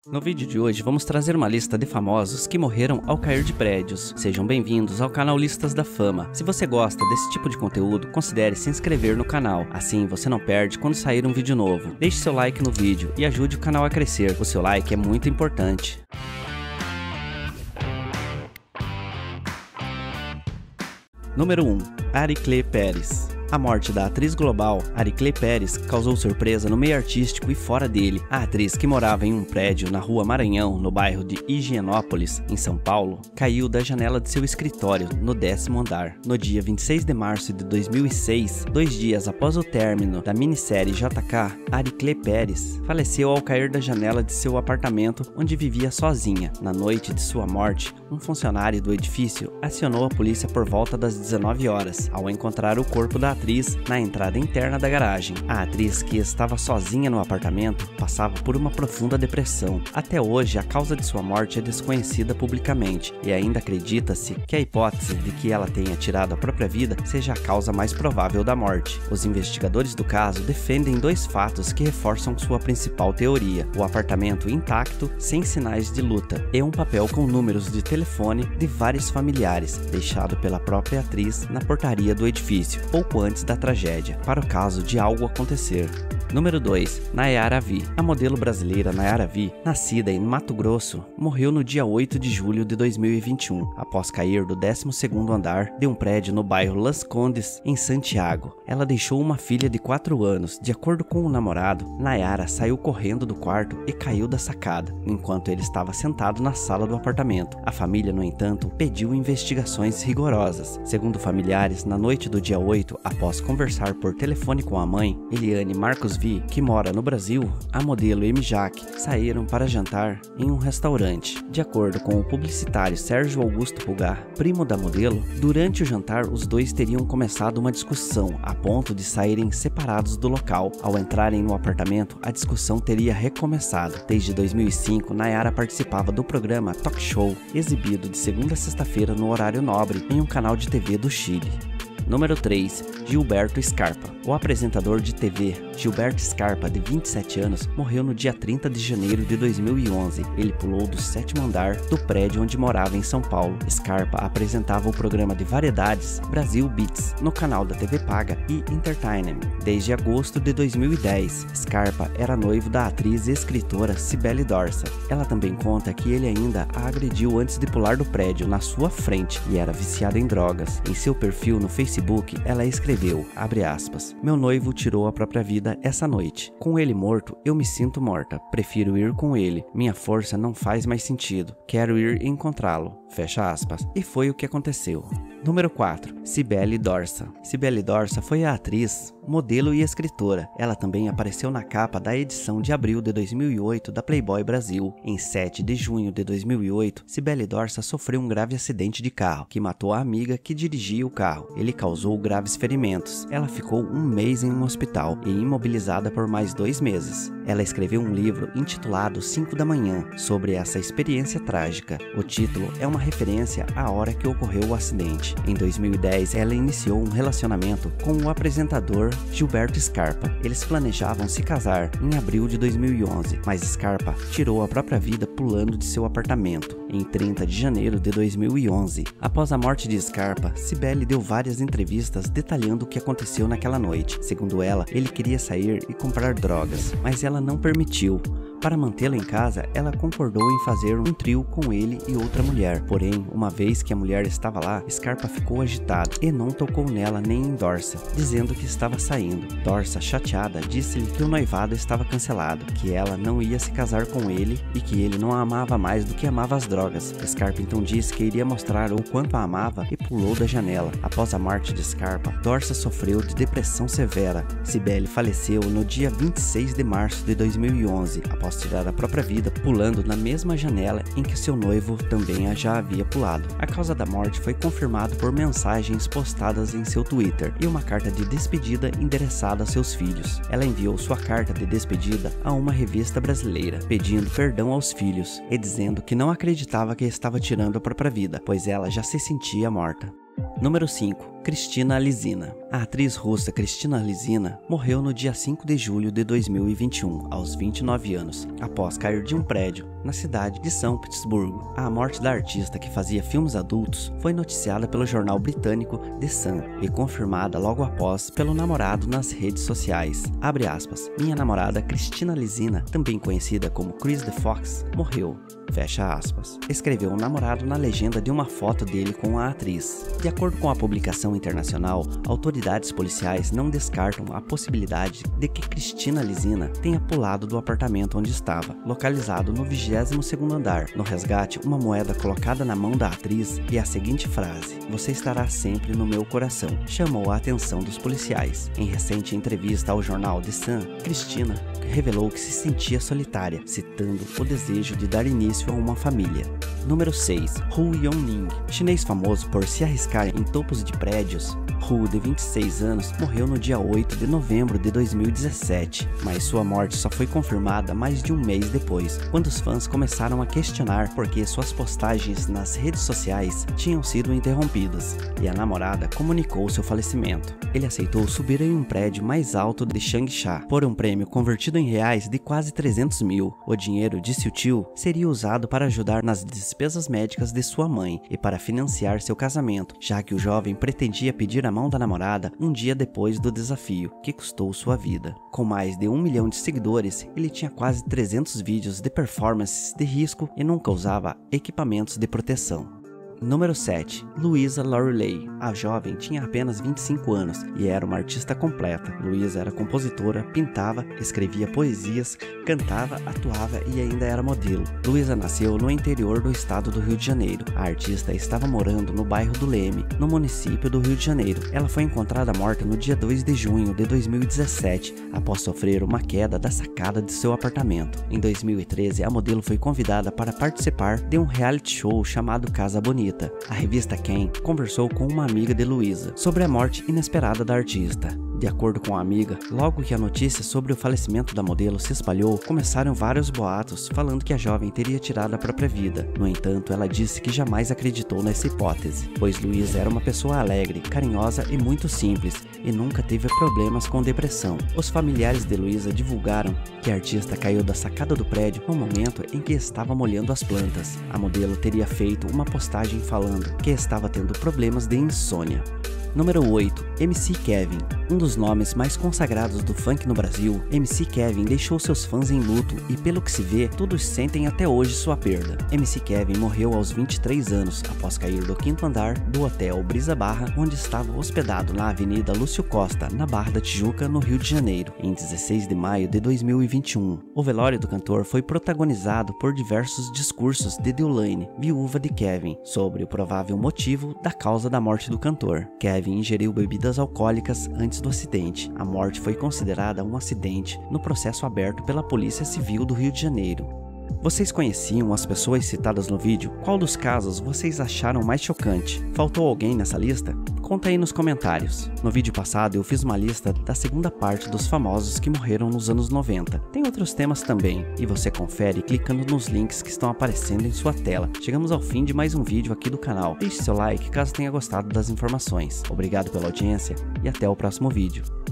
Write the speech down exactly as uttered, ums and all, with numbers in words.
No vídeo de hoje vamos trazer uma lista de famosos que morreram ao cair de prédios. Sejam bem-vindos ao canal Listas da Fama. Se você gosta desse tipo de conteúdo, considere se inscrever no canal. Assim você não perde quando sair um vídeo novo. Deixe seu like no vídeo e ajude o canal a crescer. O seu like é muito importante. Número um. Ariclé Pérez. A morte da atriz global Ariclé Pérez causou surpresa no meio artístico e fora dele. A atriz, que morava em um prédio na rua Maranhão, no bairro de Higienópolis, em São Paulo, caiu da janela de seu escritório, no décimo andar. No dia vinte e seis de março de dois mil e seis, dois dias após o término da minissérie J K, Ariclé Pérez faleceu ao cair da janela de seu apartamento, onde vivia sozinha. Na noite de sua morte, um funcionário do edifício acionou a polícia por volta das dezenove horas, ao encontrar o corpo da atriz na entrada interna da garagem. A atriz, que estava sozinha no apartamento, passava por uma profunda depressão. Até hoje, a causa de sua morte é desconhecida publicamente e ainda acredita-se que a hipótese de que ela tenha tirado a própria vida seja a causa mais provável da morte. Os investigadores do caso defendem dois fatos que reforçam sua principal teoria: o apartamento intacto, sem sinais de luta, e um papel com números de telefone de vários familiares, deixado pela própria atriz na portaria do edifício, pouco antes da tragédia, para o caso de algo acontecer. Número dois. Nayara Vi. A modelo brasileira Nayara Vi, nascida em Mato Grosso, morreu no dia oito de julho de dois mil e vinte e um, após cair do décimo segundo andar de um prédio no bairro Las Condes, em Santiago. Ela deixou uma filha de quatro anos. De acordo com o namorado, Nayara saiu correndo do quarto e caiu da sacada, enquanto ele estava sentado na sala do apartamento. A família, no entanto, pediu investigações rigorosas. Segundo familiares, na noite do dia oito, após conversar por telefone com a mãe, Eliane Marcos Vi, que mora no Brasil, a modelo e Mijak saíram para jantar em um restaurante. De acordo com o publicitário Sérgio Augusto Pulgar, primo da modelo, durante o jantar os dois teriam começado uma discussão a ponto de saírem separados do local. Ao entrarem no apartamento, a discussão teria recomeçado. Desde dois mil e cinco, Nayara participava do programa Talk Show, exibido de segunda a sexta-feira no horário nobre em um canal de T V do Chile. Número três. Gilberto Scarpa. O apresentador de T V Gilberto Scarpa, de vinte e sete anos, morreu no dia trinta de janeiro de dois mil e onze. Ele pulou do sétimo andar do prédio onde morava em São Paulo. Scarpa apresentava o programa de variedades Brasil Beats no canal da T V Paga e Entertainment desde agosto de dois mil e dez. Scarpa era noivo da atriz e escritora Cibele Dorsa. Ela também conta que ele ainda a agrediu antes de pular do prédio na sua frente e era viciada em drogas. Em seu perfil no Facebook, ela escreveu, abre aspas, "Meu noivo tirou a própria vida essa noite. Com ele morto, eu me sinto morta. Prefiro ir com ele. Minha força não faz mais sentido. Quero ir encontrá-lo." Fecha aspas. E foi o que aconteceu. Número quatro. Cibele Dorsa. Cibele Dorsa foi a atriz, modelo e escritora. Ela também apareceu na capa da edição de abril de dois mil e oito da Playboy Brasil. Em sete de junho de dois mil e oito, Cibele Dorsa sofreu um grave acidente de carro, que matou a amiga que dirigia o carro. Ele causou graves ferimentos. Ela ficou um mês em um hospital e imobilizada por mais dois meses. Ela escreveu um livro intitulado cinco da manhã, sobre essa experiência trágica. O título é uma referência à hora que ocorreu o acidente. Em dois mil e dez, ela iniciou um relacionamento com o apresentador Gilberto Scarpa. Eles planejavam se casar em abril de dois mil e onze, mas Scarpa tirou a própria vida pulando de seu apartamento em trinta de janeiro de dois mil e onze. Após a morte de Scarpa, Cibele deu várias entrevistas detalhando o que aconteceu naquela noite. Segundo ela, ele queria sair e comprar drogas, mas ela não permitiu. Para mantê-la em casa, ela concordou em fazer um trio com ele e outra mulher. Porém, uma vez que a mulher estava lá, Scarpa ficou agitado e não tocou nela nem em Dorsa, dizendo que estava saindo. Dorsa, chateada, disse-lhe que o noivado estava cancelado, que ela não ia se casar com ele e que ele não a amava mais do que amava as drogas. Scarpa então disse que iria mostrar o quanto a amava e pulou da janela. Após a morte de Scarpa, Dorsa sofreu de depressão severa. Cibele faleceu no dia vinte e seis de março de dois mil e onze, após tirar a própria vida pulando na mesma janela em que seu noivo também a já havia pulado. A causa da morte foi confirmada por mensagens postadas em seu Twitter e uma carta de despedida endereçada a seus filhos. Ela enviou sua carta de despedida a uma revista brasileira, pedindo perdão aos filhos e dizendo que não acreditava que estava tirando a própria vida, pois ela já se sentia morta. Número cinco. Cristina Lisina. A atriz russa Cristina Lisina morreu no dia cinco de julho de dois mil e vinte e um, aos vinte e nove anos, após cair de um prédio na cidade de São Petersburgo. A morte da artista, que fazia filmes adultos, foi noticiada pelo jornal britânico The Sun e confirmada logo após pelo namorado nas redes sociais. Abre aspas, minha namorada Cristina Lisina, também conhecida como Chris the Fox, morreu. Fecha aspas. Escreveu o namorado na legenda de uma foto dele com a atriz. De acordo com a publicação internacional, autoridades policiais não descartam a possibilidade de que Cristina Lisina tenha pulado do apartamento onde estava, localizado no vigésimo segundo andar. No resgate, uma moeda colocada na mão da atriz e a seguinte frase: "Você estará sempre no meu coração", chamou a atenção dos policiais. Em recente entrevista ao jornal The Sun, Cristina revelou que se sentia solitária, citando o desejo de dar início a uma família. Número seis. Hu Yongning. Chinês famoso por se arriscar em topos de prédios, Hu, de vinte e seis anos, morreu no dia oito de novembro de dois mil e dezessete, mas sua morte só foi confirmada mais de um mês depois, quando os fãs começaram a questionar por que suas postagens nas redes sociais tinham sido interrompidas, e a namorada comunicou seu falecimento. Ele aceitou subir em um prédio mais alto de Changsha por um prêmio convertido em reais de quase trezentos mil. O dinheiro, disse o tio, seria usado para ajudar nas despesas médicas de sua mãe e para financiar seu casamento, já que o jovem pretendia pedir a mão da namorada um dia depois do desafio, que custou sua vida. Com mais de um milhão de seguidores, ele tinha quase trezentos vídeos de performances de risco e nunca usava equipamentos de proteção. Número sete. Louisa Lorelei. A jovem tinha apenas vinte e cinco anos e era uma artista completa. Louisa era compositora, pintava, escrevia poesias, cantava, atuava e ainda era modelo. Louisa nasceu no interior do estado do Rio de Janeiro. A artista estava morando no bairro do Leme, no município do Rio de Janeiro. Ela foi encontrada morta no dia dois de junho de dois mil e dezessete, após sofrer uma queda da sacada de seu apartamento. Em dois mil e treze, a modelo foi convidada para participar de um reality show chamado Casa Bonita. A revista Quem conversou com uma amiga de Louisa sobre a morte inesperada da artista. De acordo com a amiga, logo que a notícia sobre o falecimento da modelo se espalhou, começaram vários boatos falando que a jovem teria tirado a própria vida. No entanto, ela disse que jamais acreditou nessa hipótese, pois Louisa era uma pessoa alegre, carinhosa e muito simples, e nunca teve problemas com depressão. Os familiares de Louisa divulgaram que a artista caiu da sacada do prédio no momento em que estava molhando as plantas. A modelo teria feito uma postagem falando que estava tendo problemas de insônia. Número oito. M C Kevin. Um dos nomes mais consagrados do funk no Brasil, M C Kevin deixou seus fãs em luto e, pelo que se vê, todos sentem até hoje sua perda. M C Kevin morreu aos vinte e três anos, após cair do quinto andar do hotel Brisa Barra, onde estava hospedado na Avenida Lúcio Costa, na Barra da Tijuca, no Rio de Janeiro, em dezesseis de maio de dois mil e vinte e um. O velório do cantor foi protagonizado por diversos discursos de Deolane, viúva de Kevin, sobre o provável motivo da causa da morte do cantor. Kevin ingeriu bebidas alcoólicas antes do acidente. A morte foi considerada um acidente no processo aberto pela Polícia Civil do Rio de Janeiro. Vocês conheciam as pessoas citadas no vídeo? Qual dos casos vocês acharam mais chocante? Faltou alguém nessa lista? Conta aí nos comentários. No vídeo passado eu fiz uma lista da segunda parte dos famosos que morreram nos anos noventa. Tem outros temas também, e você confere clicando nos links que estão aparecendo em sua tela. Chegamos ao fim de mais um vídeo aqui do canal. Deixe seu like caso tenha gostado das informações. Obrigado pela audiência e até o próximo vídeo.